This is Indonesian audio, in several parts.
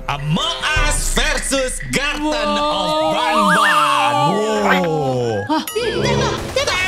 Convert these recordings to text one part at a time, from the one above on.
Among Us versus Garten of Banban. Hah? Tembak!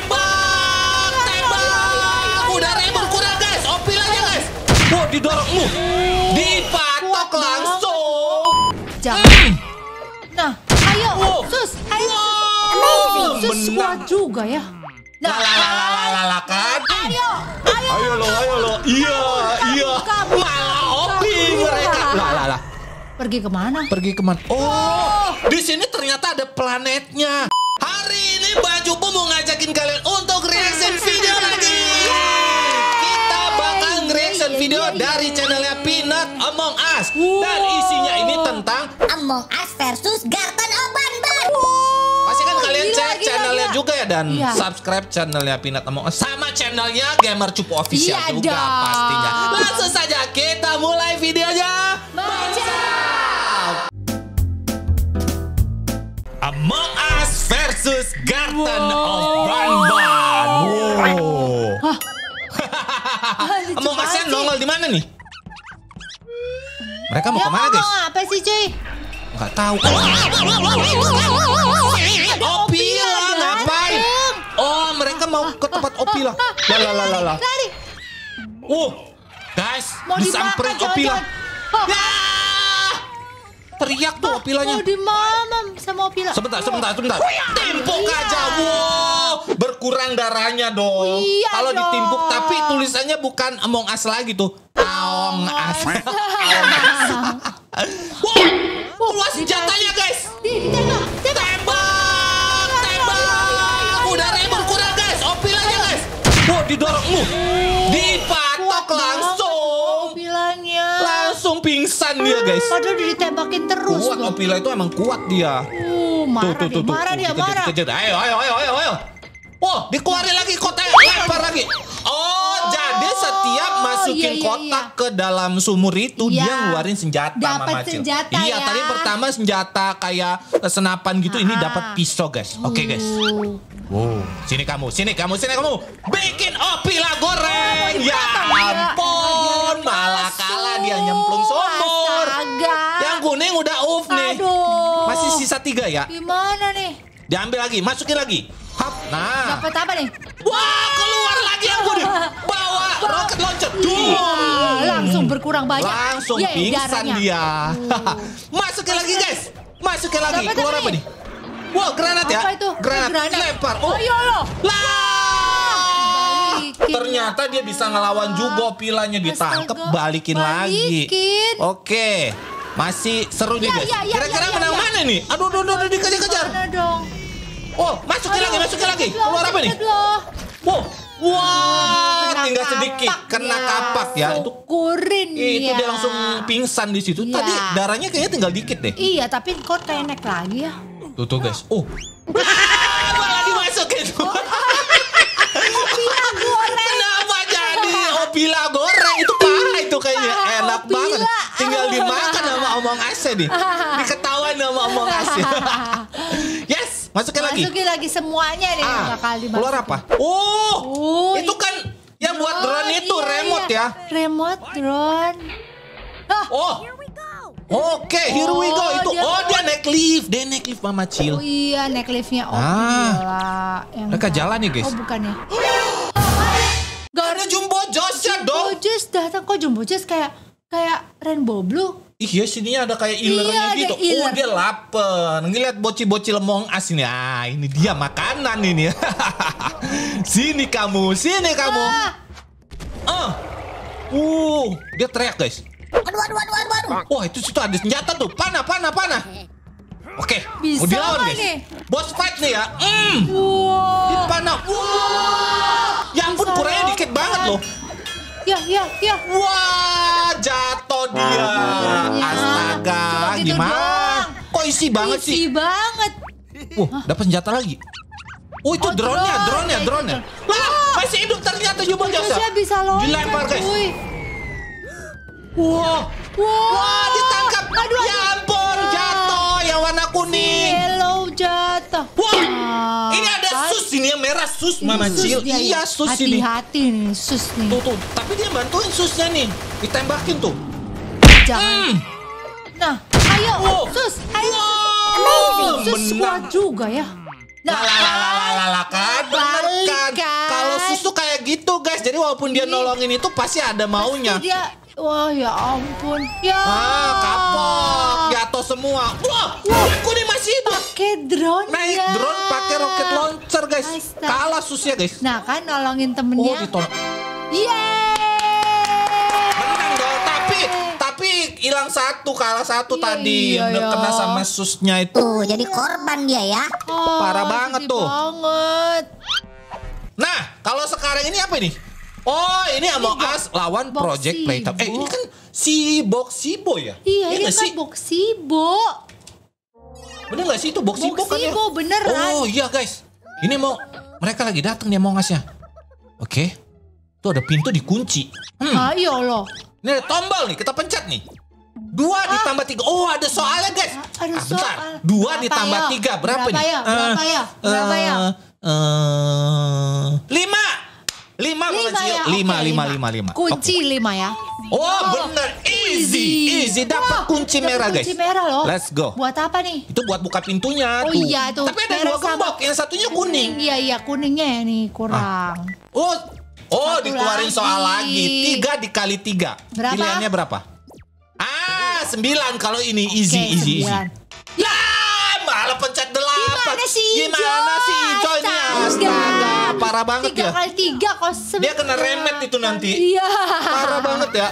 Udah rebel kurang guys, opil aja guys. Wow, didorong dipatok langsung. Jangan. Nah, ayo, Sus, ayo. Amazing. Sus kuat juga ya. Nah, kan? ayo. Ayo lo. Iya. Malah opi mereka. Lah. Pergi kemana? Oh, di sini ternyata ada planetnya. Hari ini Baju Bu mau ngajakin kalian untuk reaction video lagi. Kita bakal reaction video dari channelnya Peanut Among Us. Dan isinya ini tentang Among Us versus Garten of Banban. pasti kan kalian cek channelnya gila. juga ya. Dan Iya. subscribe channelnya Peanut Among Us. Sama channelnya Gamer Cupu Official Iya juga dong. pastinya. Langsung saja kita mulai videonya. Among Us versus Garten of Banban. Among Us-nya nongol di mana nih? Mereka mau kemana guys? Apa sih cuy? Nggak tahu. Opila ngapain? Oh, mereka mau ke tempat Opila. Lah. Lari. Guys, Mau disamperin dimakan, Opila. jangan-jangan. Ya! Teriak tuh Opilanya. Mau di mana sama Opila? Sebentar. Timpuk aja, wow. Berkurang darahnya dong. Iya Kalau dong. ditimpuk, tapi tulisannya bukan Among Us lagi tuh. Aong Us. Keluar senjatanya guys. Ditembak. Tembak. Udah rebel kurang guys. Opilanya guys. Wow, didorong dipatok langsung. Opilanya. Langsung pingsan dia guys. Padahal udah ditembakin terus Kuat loh. Opila itu emang kuat dia. Marah dia. Kejar. Ayo. Oh, dikeluarin lagi kotaknya, lempar lagi. Oh, jadi setiap masukin iya. kotak ke dalam sumur itu Iya. dia ngeluarin senjata Dapat Mama Cil. senjata Iya, ya. tadi pertama senjata kayak senapan gitu, ini dapat pisau, guys. Oke, guys. Wow, sini kamu. Bikin Opila goreng. Ya ampun, malah kalah dia nyemplung sumur. Astaga. Yang kuning udah off nih. Aduh. Masih sisa 3 ya. Gimana nih? Diambil lagi, masukin lagi. Hap. Nah. Dapat apa nih? Wah, keluar lagi yang kuning. Bawa roket launcher. Wah, langsung berkurang banyak. Langsung Yeay, pingsan darahnya. dia. Masukin lagi, guys. Masukin lagi. Dapat Keluar apa apa nih? nih? Wah, granat ya. Apa itu? Granat. Lempar. Oh. Ayo lo. Lah. Balikin. Ternyata dia bisa ngelawan juga, pilanya ditangkep, Astaga. balikin lagi. Balikin. Oke. Masih seru nih, guys. Ya. Kira-kira menang mana nih? Aduh, dikejar-kejar. Mana dong? Oh, masukin lagi. Keluar apa nih? Sebelah. Wah, Kena tinggal sedikit kapak kena ya. kapak ya. Syukurin Itu ya. dia langsung pingsan di situ. Iya. Tadi darahnya kayaknya tinggal dikit deh. Iya, tapi kok tenek lagi ya? Tuh guys. Oh. Malah dimasukin. Opila goreng. Kenapa jadi Opila goreng? Itu parah itu kayaknya. Enak Opila. banget. Tinggal dimakan sama Among Us nih. Diketawain sama Among Us. Yes, masukin lagi. Masukin lagi semuanya nih bakal dimasukin. Keluar apa? Oh, itu kan yang buat drone itu iya, remote ya. Remote drone. Oh. Oke, here we go. Itu dia naik lift. Dia naik lift Mama Cil. Oh iya, naik liftnya. Oh Ah. gila. Yang Mereka jalan nih, guys. Oh bukan ya. Gak ada Jumbo Josh ya dong. Jumbo Josh datang, kok Jumbo Josh kayak Rainbow Blue. Iya, sininya ada kayak ilernya Iya, gitu. ada iler. Oh, dia lapar. Ngeliat bocil-bocil Among Us ini. Ah, ini dia makanan ini. Sini kamu. Dia teriak, guys. Aduh. Wah, itu situ ada senjata tuh. Panah. Oke, Bisa mau dilawan, nggak guys. nih? Boss fight nih ya. Wow. Panah. Ya ampun, Bisa kurangnya dikit banget loh. Ya. Wah, jatuh dia. Astaga, Cuma gitu gimana? doang. Kok isi banget sih? Isi banget. Dapat senjata lagi. Oh, itu drone-nya. Lah, masih hidup ternyata Jumbo Josh. Terusnya bisa loncat. Dilempar, guys. Cuy. Wah, ditangkap. Aduh. Ya ampun, jatuh yang warna kuning. Yellow jatuh. Wah, ini ada sus ini yang merah sus Mama Cil. Iya, sus ini. Hati-hati nih, sus nih. Tuh, tapi dia bantuin susnya nih. Ditembakin tuh. Jangan. Nah, ayo, Sus. Ayo. Sus kuat juga ya. Nah, kan bener kan. Kalau Sus tuh kayak gitu guys. Jadi walaupun dia nolongin itu pasti ada maunya. Dia, wah ya ampun. Ya. Kapok. Jatuh semua. Wah, kuning masih hidup. Pakai drone. Naik ya. drone pakai roket launcher guys. Astaga. Kalah Susnya guys. Nah kan nolongin temennya. Ditolong. Yeay. Menang dong. Tapi hilang satu, kalah satu tadi. Iya. Kena sama Susnya itu. Jadi korban dia ya. Parah banget sedih tuh. Banget. Nah, kalau sekarang ini apa ini? Oh, ini Among Us lawan Project Playtime. Ini kan si Boxibo ya? Iya, ini nggak kan sih? Boxibo. Bener gak sih itu Boxibo kan ya? Boxibo, beneran. Oh iya guys. Ini mereka lagi datang nih Among Us-nya. Oke. Tuh ada pintu dikunci. Ayo loh. Ini ada tombol nih, kita pencet nih. 2 ditambah 3. Oh, ada soalnya guys. Ada Bentar. soal. 2 ditambah 3 berapa nih? Berapa ya? 5. 5. Kunci 5 ya. Oh, bener. Easy. Dapat kunci merah guys. Kunci merah loh. Let's go. Buat apa nih? Itu buat buka pintunya Oh tuh. iya tuh. Tapi ada merah 2 gembok, yang satunya kuning. Iya, kuningnya nih kurang. Oh, Satu dikeluarin lagi. soal lagi. 3 dikali 3. Berapa? Pilihannya berapa? 9 kalau ini. Easy. 9. Ya, malah pencet 8. Gimana sih Ijo? Gimana sih Ijo ini? Astaga, parah banget 3 ya. kali 3 kok 9. Dia kena remet itu nanti. Iya. Parah banget ya.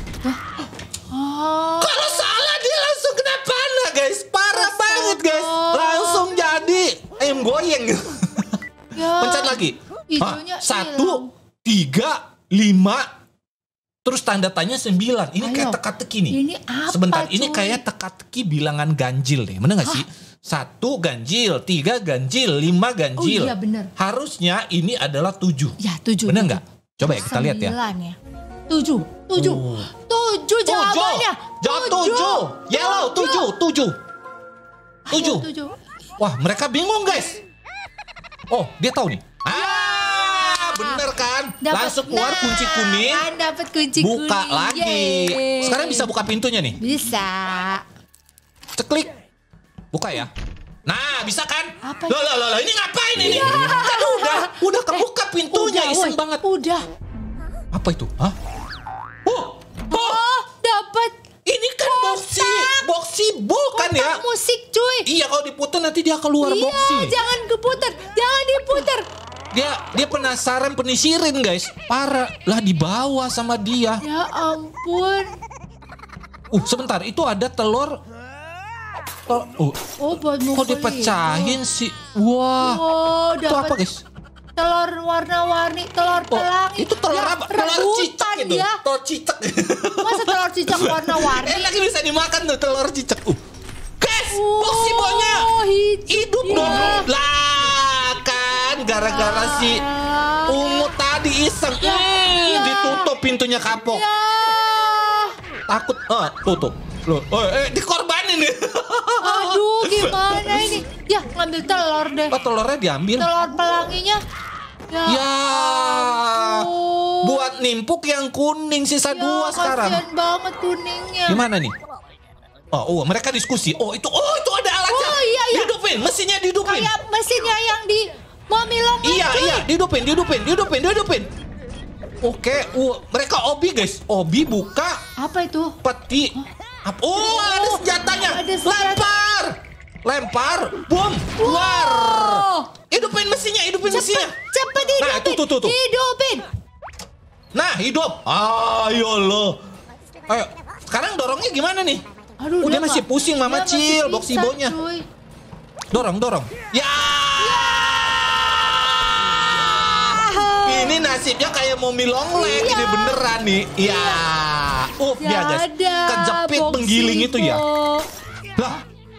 Oh. Kalau salah dia langsung kena panah guys. Parah banget guys. Langsung jadi ayam goyang. Ya. Pencet lagi. Ijonya 1, 3, 5. Terus tanda tanya 9. Ini Ayo. kayak teka-teki nih. Ini apa, Sebentar, ini cuy? kayak teka-teki bilangan ganjil deh. Bener gak sih? 1 ganjil, 3 ganjil, 5 ganjil. Oh iya, bener. Harusnya ini adalah 7. Ya, 7. Bener nggak? Coba ya kita lihat ya. 9 ya. 7. 7 jawabannya. Jawab 7. Yellow 7. 7. Wah, mereka bingung guys. Oh, dia tahu nih. Bener kan? Langsung keluar kunci kuning. Kan dapat kunci kuning. Buka lagi. Yeay. Sekarang bisa buka pintunya nih. Bisa. Ceklik. Buka ya. Nah, bisa kan? Apa Loh, ini ngapain ini? Kan udah kebuka pintunya, iseng banget. Udah. Apa itu? Hah? Oh, Dapat. ini kan Boxibo kan ya? Kotak musik cuy. Iya, kalau diputar nanti dia keluar boxi. Iya, jangan diputar. Jangan diputar. Dia penasaran penisirin guys. Parah lah dibawa sama dia. Ya ampun. Sebentar, itu ada telur. Oh, buat mukul. Kok dipecahin sih? Wah. Oh, Itu apa guys? Telur warna-warni, telur pelangi. Itu telur Ya, apa? Telur cicak itu. Ya. Telur cicak. Masa telur cicak warna-warni? Enak bisa dimakan tuh telur cicak. Guys, Boxibonya hidup dong. Lah kan gara-gara si Ungu tadi iseng. Ditutup pintunya kapok. Ya. Takut. Tutup. Loh, dikorbanin nih. Aduh, gimana ini? Ya, ngambil telur deh. Telurnya diambil. Telur pelanginya. Ya. ampun. Buat nimpuk yang kuning sisa 2 sekarang. Kasian banget kuningnya. Gimana nih? Mereka diskusi. Itu ada alatnya. Oh, iya. Dihidupin, mesinnya dihidupin. Kayak mesinnya yang di Momilong. Iya, dihidupin. Oke, mereka Obi guys. Obi buka Apa itu? peti. Ada senjatanya. Ada senjata. Lempar, boom, keluar. Hidupin mesinnya. Cepet hidupin. Nah, tuh. Hidupin. Nah, hidup. Ayo lo. Ayo, sekarang dorongnya gimana nih? Aduh, Dia dia masih nggak- pusing Mama dia masih Cil, pingsan, Boxibonya. cuy. Dorong. Ya. Ini nasibnya kayak Mommy Longleng. Ini beneran nih. Ya. Dia guys. Kejepit menggiling itu ya. Lah.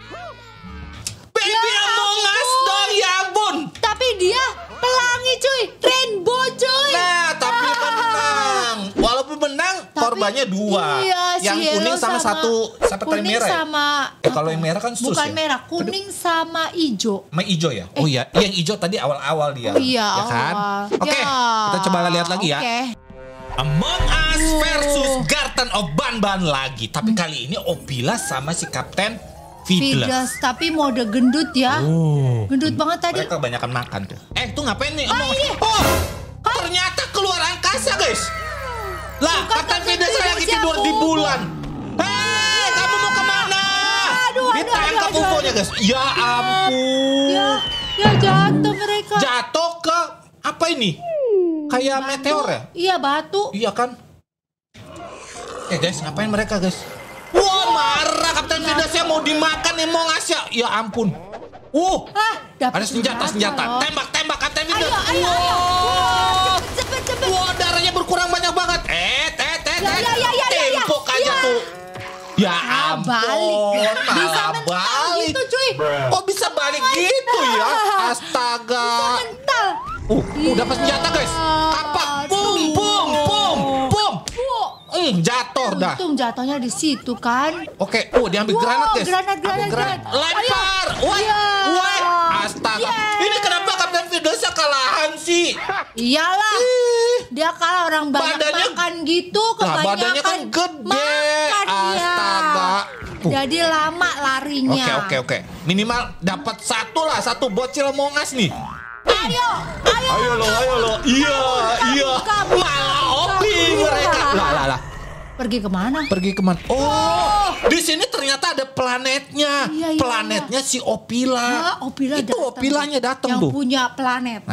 Baby Among Us dong, ya ampun. Tapi dia pelangi cuy. Rainbow cuy. Nah, tapi menang. Walaupun menang, korbannya 2. Iya, Yang si kuning Yellow sama satu tadi kuning merah ya? sama Kalau yang merah kan sus bukan ya? merah, kuning sama hijau. Sama hijau ya? Oh iya, yang hijau tadi awal-awal dia. Iya, ya kan? awal. Oke, Ya, kita coba lihat lagi ya. oke. Among Us versus Garten of Banban lagi. Tapi kali ini Opila sama si Kapten Fiddles. Fiddles, tapi mode gendut ya. Gendut banget tadi. Mereka kebanyakan makan tuh. Tuh ngapain nih? ini. Ternyata keluar angkasa, guys. Lah, Kapten Fiddles lagi tidur di bulan. Hei, kamu mau kemana? Ditangkap UFO-nya, guys. Ya ampun. Ya jatuh mereka. Jatuh ke apa ini? Kayak meteor ya? Iya, batu. Iya kan? Guys, ngapain mereka, guys? Wah, marah Kapten Fiddles yang mau dimakan nih, mau ngasih. Ya ampun. Ada senjata. Tembak Kapten Fiddles. Ayo. Cepet. Wah, darahnya berkurang banyak banget. Tempok aja tuh. Ya ampun, malah balik. Gitu, cuy. Kok bisa balik gitu ya? Astaga. Mental. Dapat senjata, guys. Kapak. Bum. Jatuh dah. Untung jatuhnya di situ kan. Oke, diambil granat, guys. Granat. Lempar. Wah. Astaga. Ini kenapa Kapten Fiddles kalahan sih? Iyalah. Dia kalah orang banyak Badannya- makan gitu, kebanyakan badannya kan gede. makan dia. Astaga. Jadi lama larinya. Oke. Minimal dapat satu bocil Among Us nih. Ayo lo. Iya. Kamu. Malah Opi mereka. Lah. Pergi kemana? Di sini ternyata ada planetnya. Iya. Planetnya si Opila. Opila Itu datang. Opilanya datang Yang tuh. punya planet.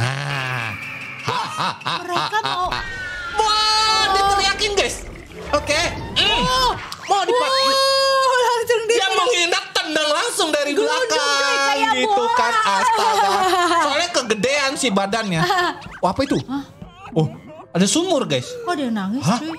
Mereka mau. Wah, diteriakin, guys. Oke. Mau dipakai. Langsung Dia menghindar, tendang langsung dari belakang kayak gitu bola. kan. Astaga. Soalnya kegedean sih badannya. Wah, apa itu? Ada sumur, guys. Kok dia nangis, cuy?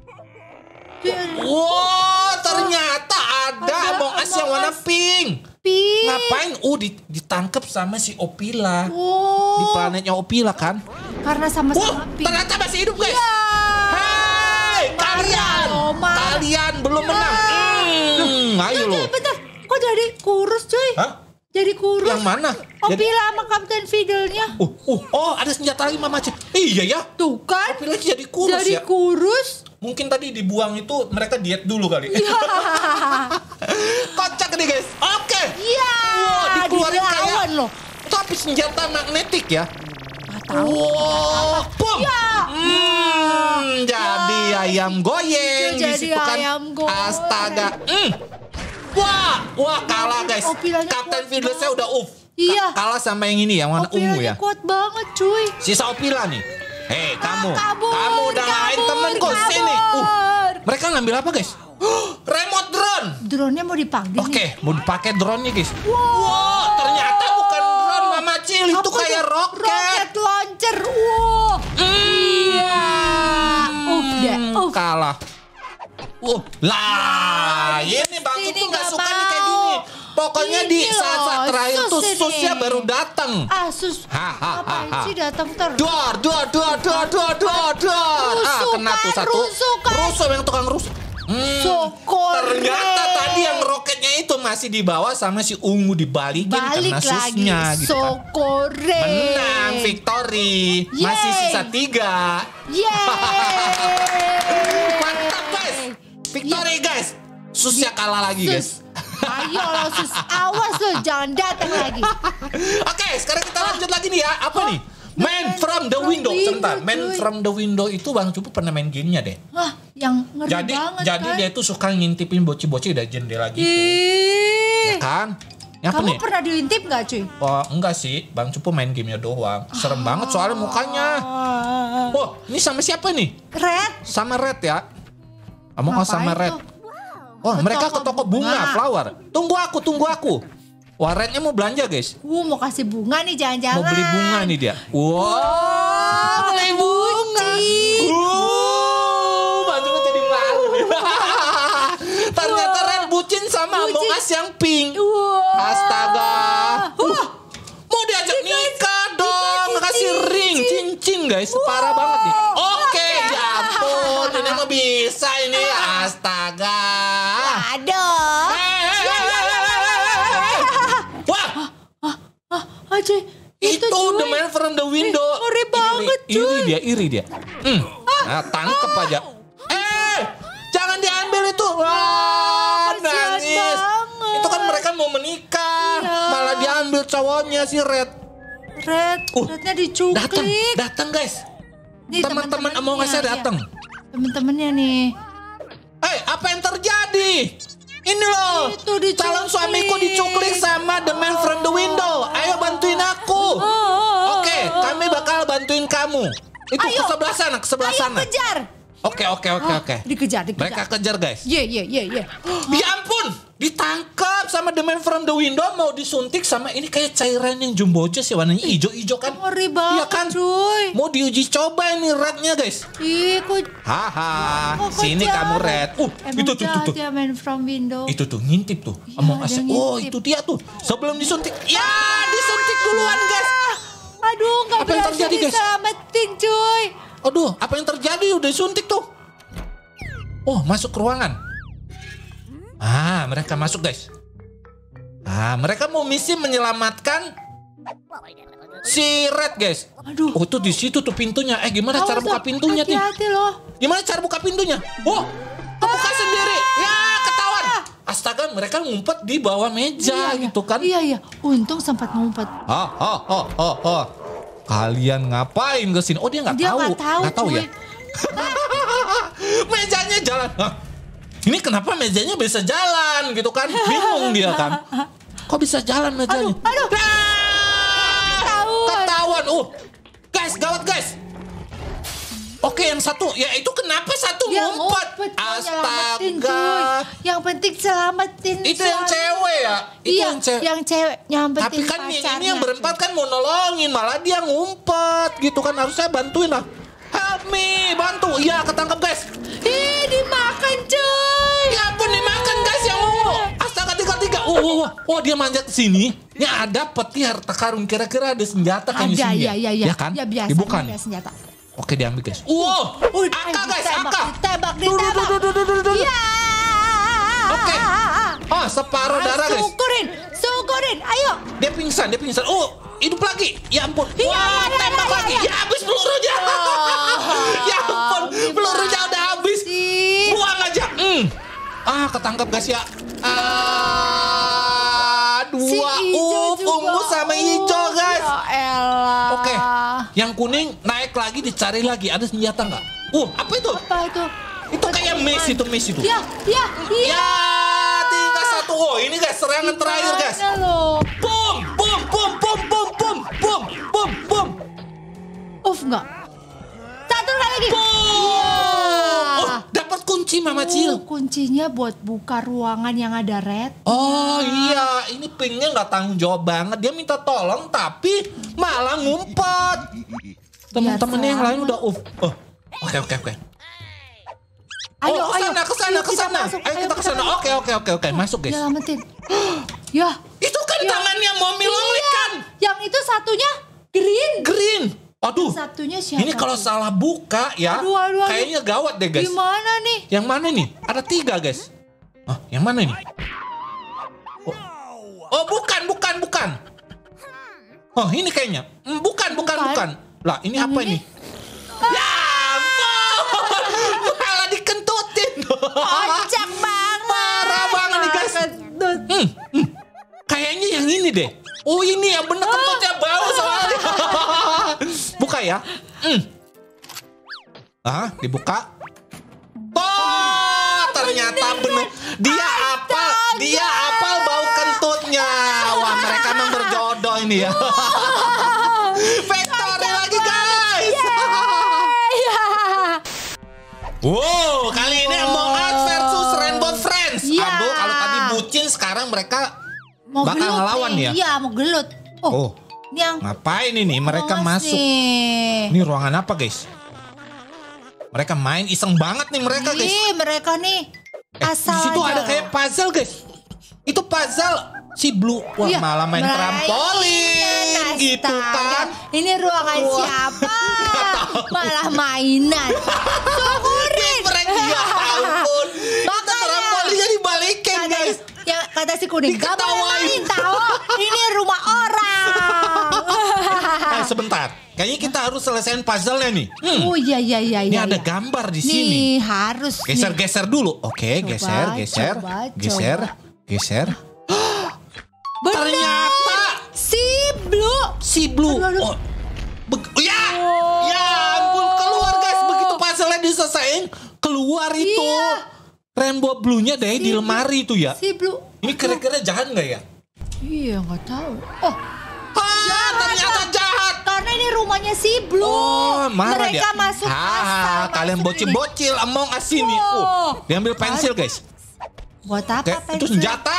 Wah, ternyata ada Among Us yang warna pink. Ngapain? Ditangkap sama si Opila. Di planetnya Opila kan. Karena sama-sama pink. Ternyata masih hidup, guys. Iya. Hei, kalian belum menang. Ayo lo. Bentar, kok jadi kurus, cuy? Jadi kurus. Yang mana? Opila sama Kapten Fiddle-nya. Ada senjata lagi Mama Cik. Iya ya. Tuh kan. Opila jadi kurus ya. Kurus. Mungkin tadi dibuang itu mereka diet dulu kali. Kocak nih, guys. Oke. Iya. Dikeluarin kayak dilawan loh. tapi senjata magnetik ya. Bum. Jadi ayam goyeng di Jadi situ kan. ayam goreng. Astaga. Wah kalah, guys. Opilanya Kapten kuat Fiddles-nya udah Iya. Kalah sama yang ini yang warna ungu ya. kuat banget, cuy. Sisa Opila nih. Hei, kamu kabur, udah ngalahin temenku sini. Mereka ngambil apa, guys? Remote drone. Drone-nya mau dipanggil. Oke, mau dipakai drone-nya, guys. Wow, ternyata bukan drone Mama Cil, itu kayak roket. Roket launcher. Wow. Iya. Kalah. Lah, ini Bang Sini Cucu nggak nggak suka nih kayak gini. Pokoknya di Ini saat-saat loh, terakhir tuh sus ini. susnya baru datang. Sus. Apaan sih datang terus? Dor. Kena tuh satu. Rusuh yang tukang rusuh. Ternyata tadi yang roketnya itu masih dibawa sama si ungu dibalikin Balik karena susnya lagi. gitu kan. Sokore. Menang, victory. Masih sisa 3. Mantap, guys. Victory, guys. Susnya kalah lagi, guys. Ayo lo sus, awas lo jangan datang lagi. Oke, sekarang kita lanjut lagi nih ya. Apa nih? Man from the window. Sebentar, Man from the window itu Bang Cupu pernah main gamenya deh. Yang ngeri banget Jadi kan? dia tuh suka ngintipin bocil-bocil dari jendela gitu. Ya kan? Apa Kamu nih? pernah diintip gak, cuy? Oh, enggak sih. Bang Cupu main gamenya doang. Serem banget soalnya mukanya. Oh, ini sama siapa nih? Red. Sama Red ya. Among Us sama Ngapain Red. tuh? Oh, Ke mereka toko ke toko bunga, flower. Tunggu aku. Wah, Rednya mau belanja, guys. Mau kasih bunga nih jangan-jangan. Mau beli bunga nih dia. Wow, beli bunga. Bang Cupu jadi malu nih. Ternyata Red bucin sama Among Us yang pink. Astaga. Mau diajak nikah dong. Kasih ring, cincin, guys. Parah banget nih. Oke, ya ampun. Ini mah bisa ini. Astaga. Aduh. Wah, Cuy. itu cuy. The Man from the Window. Ngeri banget, cuy. Iri dia. Nah, tangkep aja. Jangan diambil itu. Wah, kasihan nangis. banget. Itu kan mereka mau menikah. Iya. Malah diambil cowoknya si Red. Rednya dicuklik. Datang guys. Nih, Teman-teman Among Us datang. Temen-temennya nih. Apa yang terjadi? Ini loh, Itu dicuklik. calon suamiku dicuklik sama the man from the window. Ayo bantuin aku. Oke, kami bakal bantuin kamu. Itu Ayo. ke sebelah sana, ke sebelah Ayo sana. kejar. Oke. Dikejar. Mereka kejar guys. Iya. Ya ampun, ditangkap sama the man from the window, mau disuntik sama ini kayak cairan yang jumbo sih warnanya hijau-hijau kan? Ngeri banget, Iya kan? cuy. Mau diuji coba ini rednya guys. Ih, kok Haha, kok sini jahat? kamu red. Emang Itu tuh. jahat ya, man from window. Itu tuh ngintip tuh. Iya, Among ada Us. ngintip. Oh, itu dia tuh. Sebelum disuntik. Ya, disuntik duluan guys. Aduh, gak Apa yang berhasil terjadi, guys? diselamatin, cuy. Aduh, apa yang terjadi? Udah disuntik tuh. Oh, masuk ke ruangan. Mereka masuk guys. Mereka mau misi menyelamatkan si Red guys. Aduh. Oh, itu di situ tuh pintunya. Gimana cara buka pintunya nih? Hati-hati loh. Gimana cara buka pintunya? Oh, kebuka sendiri. Ya, ketahuan. Astaga, mereka ngumpet di bawah meja gitu kan. Iya. Untung sempat ngumpet. Kalian ngapain ke sini? Oh, dia nggak tahu. Nggak tahu, ya. Mejanya jalan. Ini kenapa mejanya bisa jalan gitu kan? Bingung dia kan. Kok bisa jalan mejanya? Aduh. Ketahuan. Guys, gawat guys. Oke, yang satu. Ya itu kenapa satu ngumpet? Astaga. Yang penting selamatin. Itu yang cewek ya? Itu Iya, yang cewek. yang cewek nyampetin Tapi kan pacarnya. ini yang berempat kan mau nolongin, malah dia ngumpet gitu kan, harusnya bantuin lah. Help me, bantu. Iya, ketangkep guys. Dimakan, cuy. Ya ampun, dimakan guys yang ungu. Astaga, tiga. Oh, dia manjat ke sini. Ini ada peti harta karun, kira-kira ada senjata kan di Ada, sini. iya. Ya kan? Ya biasa. Dibuka. Biasa senjata. Oke, diambil guys. AK guys, AK. Ditembak. Iya. Oke. Oh, separuh darah guys. Syukurin. Ayo. Dia pingsan. Oh, hidup lagi. Ya ampun. Iya, Wah, iya, tembak iya, lagi. iya. Ya habis pelurunya. Ya ampun, pelurunya udah habis. Buang aja. Ketangkap guys ya. Si Dua hijau juga. ungu sama hijau guys. Ya elah. Oke, yang kuning naik lagi, dicari lagi. Ada senjata nggak? Apa itu? Apa itu? Itu kayak mace itu. Ya. Ya, tinggal satu. Oh, ini guys, serangan terakhir guys. Gimana lo? Boom. Enggak. Satu kali lagi. Dapat kunci Mama Cil. Kuncinya buat buka ruangan yang ada red. Oh iya, ini pinknya nggak tanggung jawab banget. Dia minta tolong tapi malah ngumpet. Temen-temennya yang lain udah Oke. Ayo, ke sana. Ayo kita ke sana. Oke, masuk guys. Nyelamatin. Ya. Itu kan tangannya Mommy Longlegs kan? Yang itu satunya green. Aduh. Satunya siapa? Ini kalau salah buka ya, Aduh. kayaknya gawat deh guys. Gimana nih? Yang mana nih? Ada 3 guys. Yang mana nih? Oh, bukan. Oh, ini kayaknya. Bukan. Lah, ini Yang apa ini? ini? Ya ampun. Malah dikentutin. Kocak banget. Parah banget nih guys. Kayaknya yang ini deh. Oh, ini yang bener kentutnya bau soalnya. Buka ya. Dibuka. Ternyata bener. Dia apal bau kentutnya. Wah, mereka memang berjodoh ini ya. Victory lagi guys. Wow, kali ini Among Us versus Rainbow Friends. Ya. Aduh, kalau tadi bucin, sekarang mereka Mau bakal gelut ngelawan nih. ya. Iya, mau gelut. Oh, Ini yang ngapain ini? Mereka Awas masuk. nih. Ini ruangan apa guys? Mereka main iseng banget nih mereka guys. Mereka nih. Di Asal situ aja. ada kayak puzzle guys. Itu puzzle si Blue. Wah, Iya, malah main trampolin gitu kan. Ini ruangan Wah. siapa? Malah mainan. Syukurin. Ya ampun. Itu Makanya. trampolinnya dibalikin guys. Kata si kuning, gak boleh Diketawain. main tau. Ini rumah orang. Sebentar. Kayaknya kita harus selesaiin puzzle-nya nih. Oh iya. Ini ada gambar di sini. Nih harus. Geser-geser dulu. Oke, geser. Ternyata si Blue. Oh, ya ampun, keluar guys. Begitu puzzle-nya diselesain, keluar itu. Rainbow Blue-nya deh di lemari itu ya. Si Blue. Ini kira-kira jahat nggak ya? Iya, nggak tahu. Ternyata jahat. Karena ini rumahnya si Blue. Marah Mereka dia. masuk asal. Kalian bocil-bocil Among Us ini. Diambil pensil guys. Buat apa pensil? Itu senjata.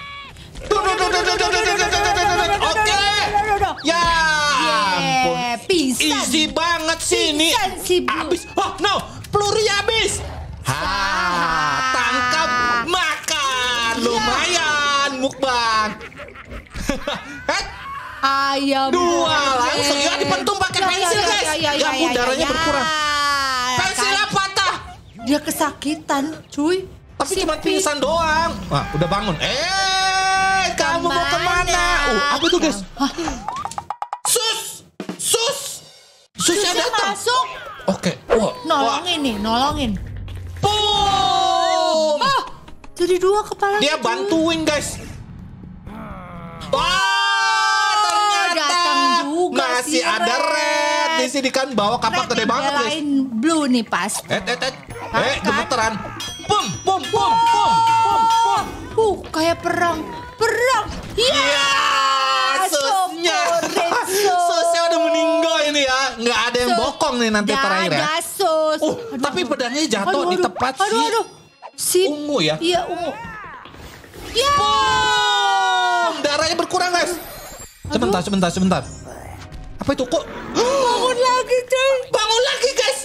Oke. Ya ampun. Pingsan. Easy banget sih ini. Habis. Oh no, pelurunya habis. Tangkap makan. Lumayan mukbang. Ayam 2 langsung ya dipentung pakai pensil guys. Ya ampun, darahnya berkurang. Pensilnya patah. Dia kesakitan cuy. Tapi cuma pingsan doang. Wah, udah bangun. Kamu mau kemana? Apa tuh guys? Susnya datang. Masuk. Oke. Nolongin. Boom. Jadi 2 kepala. Dia bantuin guys. Ternyata datang juga masih si ada Red di sini kan, bawa kapak gede banget guys. Blue nih pas. Gemeteran. Bum. Kayak perang. Iya, susnya. Susnya udah meninggal ini ya. Nggak ada yang bokong nih nanti terakhir ya. Sus. Tapi pedangnya jatuh di tepat si ungu ya. Iya, ungu. Ya. Darahnya berkurang guys. Sebentar. Apa itu kok? Bangun lagi cuy. Bangun lagi guys.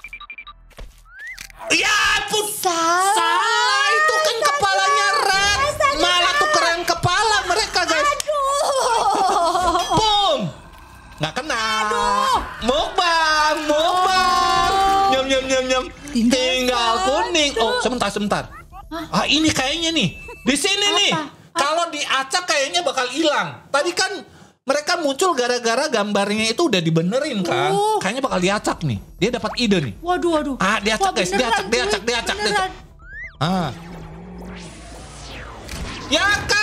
Ya ampun. Salah itu kan kepalanya Red. Malah tukeran kepala mereka guys. Boom. Nggak kena. Mukbang. Nyam. Tinggal kuning. Oh sebentar. Ini kayaknya nih. Di sini nih. Kalau diacak kayaknya bakal hilang. Tadi kan mereka muncul gara-gara gambarnya itu udah dibenerin kan. Kayaknya bakal diacak nih. Dia dapat ide nih. Waduh. Diacak guys. Diacak. Beneran. Ya kan.